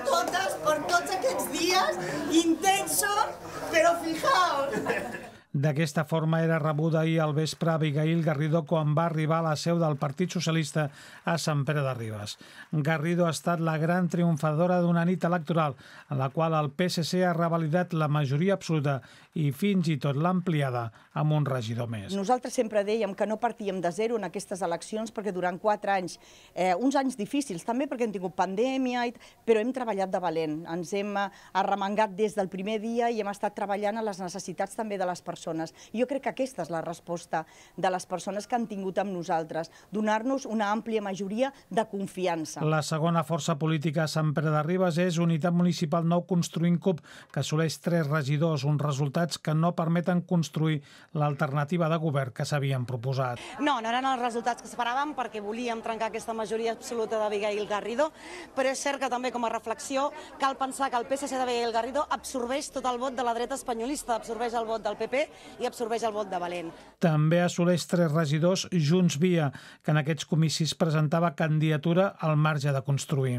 totes per tots aquests dies intensos, però fijaos. D'aquesta forma era rebuda ahir al vespre Abigail Garrido quan va arribar a la seu del Partit Socialista a Sant Pere de Ribes. Garrido ha estat la gran triomfadora d'una nit electoral en la qual el PSC ha revalidat la majoria absoluta i fins i tot l'ha ampliada amb un regidor més. Nosaltres sempre dèiem que no partíem de zero en aquestes eleccions perquè durant 4 anys, uns anys difícils també perquè hem tingut pandèmia, però hem treballat de valent. Ens hem arremangat des del primer dia i hem estat treballant a les necessitats també de les persones. Jo crec que aquesta és la resposta de les persones que han tingut amb nosaltres, donar-nos una àmplia majoria de confiança. La segona força política a Sant Pere de Ribes és Unitat Municipal Nou Construint CUP, que assoleix 3 regidors, uns resultats que no permeten construir l'alternativa de govern que s'havien proposat. No eren els resultats que esperàvem perquè volíem trencar aquesta majoria absoluta d'Abigail Garrido, però és cert que també com a reflexió cal pensar que el PSC d'Abigail Garrido absorbeix tot el vot de la dreta espanyolista, absorbeix el vot del PP i absorbeix el vot de Valent. També assoleix 3 regidors Junts Via, que en aquests comicis presentava candidatura al marge de construir.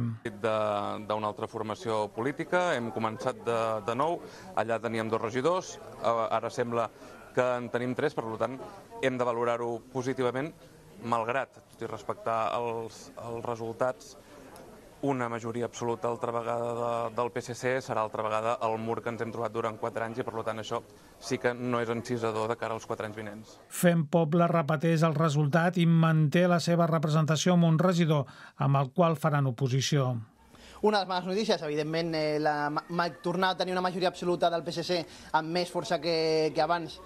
D'una altra formació política, hem començat de nou, allà teníem 2 regidors, ara sembla que en tenim 3, per tant hem de valorar-ho positivament, malgrat, tot i respectar els resultats, una majoria absoluta altra vegada del PSC serà altra vegada el mur que ens hem trobat durant 4 anys i per tant això sí que no és encisador de cara als 4 anys vinents. Fem Poble repeteix el resultat i manté la seva representació amb un regidor amb el qual faran oposició. Una de les males notícies, evidentment, tornar a tenir una majoria absoluta del PSC amb més força que abans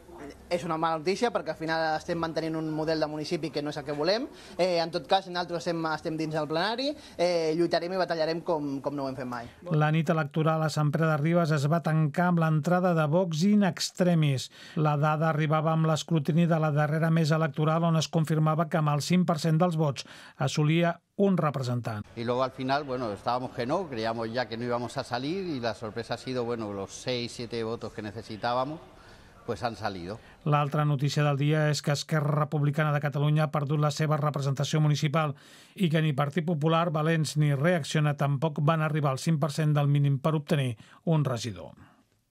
és una mala notícia perquè al final estem mantenint un model de municipi que no és el que volem. En tot cas, nosaltres estem dins del plenari, lluitarem i batallarem com no ho hem fet mai. La nit electoral a Sant Pere de Ribes es va tancar amb l'entrada de Vox in extremis. La dada arribava amb l'escrutini de la darrera mesa electoral on es confirmava que amb el 5% dels vots assolia un representant. Y luego al final, estábamos que no, creíamos ya que no íbamos a salir y la sorpresa ha sido, los 6-7 votos que necesitábamos. Pues han salido. L'altra notícia del dia és que Esquerra Republicana de Catalunya ha perdut la seva representació municipal i que ni Partit Popular, Valents ni Reacciona tampoc van arribar al 5% del mínim per obtenir un regidor.